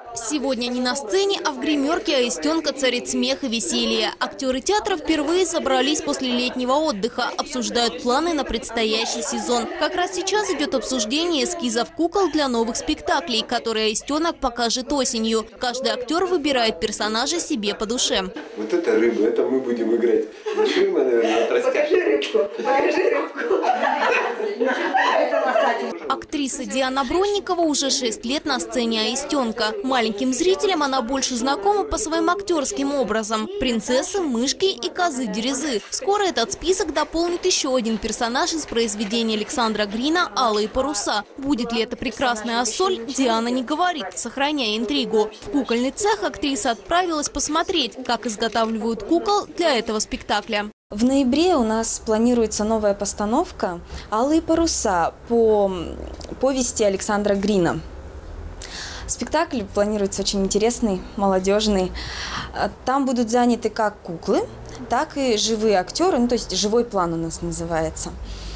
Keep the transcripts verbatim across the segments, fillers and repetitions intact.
Сегодня не на сцене, а в гримерке Аистенка царит смех и веселье. Актеры театра впервые собрались после летнего отдыха, обсуждают планы на предстоящий сезон. Как раз сейчас идет обсуждение эскизов кукол для новых спектаклей, которые Аистенок покажет осенью. Каждый актер выбирает персонажа себе по душе. Вот это рыба, это мы будем играть. Ширма, наверное, покажи рыбку, покажи рыбку. Актриса Диана Бронникова уже шесть лет на сцене Аистенка. Маленьким зрителям она больше знакома по своим актерским образам – принцессы, мышки и козы-дерезы. Скоро этот список дополнит еще один персонаж из произведения Александра Грина «Алые паруса». Будет ли это прекрасная Ассоль, Диана не говорит, сохраняя интригу. В кукольный цех актриса отправилась посмотреть, как изготавливают кукол для этого спектакля. В ноябре у нас планируется новая постановка «Алые паруса» по повести Александра Грина. Спектакль планируется очень интересный, молодежный. Там будут заняты как куклы, так и живые актеры, ну, то есть живой план у нас называется.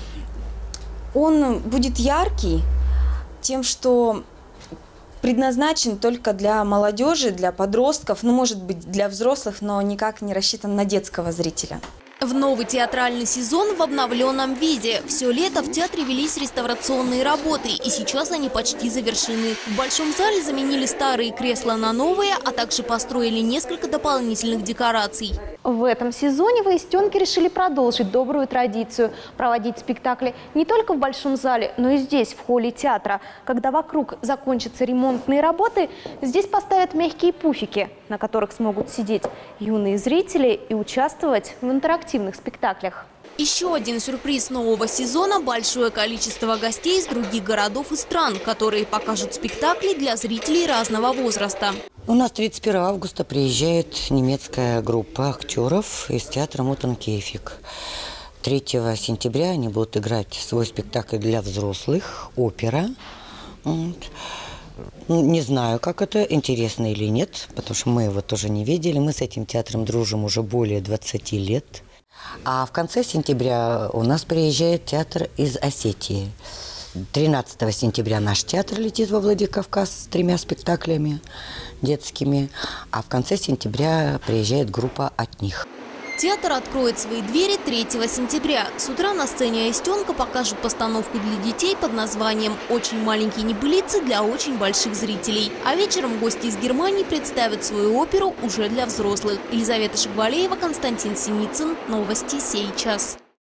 Он будет яркий тем, что предназначен только для молодежи, для подростков, ну, может быть, для взрослых, но никак не рассчитан на детского зрителя. В новый театральный сезон в обновленном виде. Все лето в театре велись реставрационные работы, и сейчас они почти завершены. В большом зале заменили старые кресла на новые, а также построили несколько дополнительных декораций. В этом сезоне в Аистенке решили продолжить добрую традицию – проводить спектакли не только в большом зале, но и здесь, в холле театра. Когда вокруг закончатся ремонтные работы, здесь поставят мягкие пуфики, на которых смогут сидеть юные зрители и участвовать в интерактивных спектаклях. Еще один сюрприз нового сезона – большое количество гостей из других городов и стран, которые покажут спектакли для зрителей разного возраста. У нас тридцать первого августа приезжает немецкая группа актеров из театра Мутенкефик. третьего сентября они будут играть свой спектакль для взрослых, опера. Вот. Не знаю, как это, интересно или нет, потому что мы его тоже не видели. Мы с этим театром дружим уже более двадцати лет. А в конце сентября у нас приезжает театр из Осетии. тринадцатого сентября наш театр летит во Владикавказ с тремя спектаклями детскими, а в конце сентября приезжает группа от них. Театр откроет свои двери третьего сентября. С утра на сцене Аистенка покажут постановку для детей под названием «Очень маленькие небылицы для очень больших зрителей». А вечером гости из Германии представят свою оперу уже для взрослых. Елизавета Шагвалеева, Константин Синицын. Новости сей час.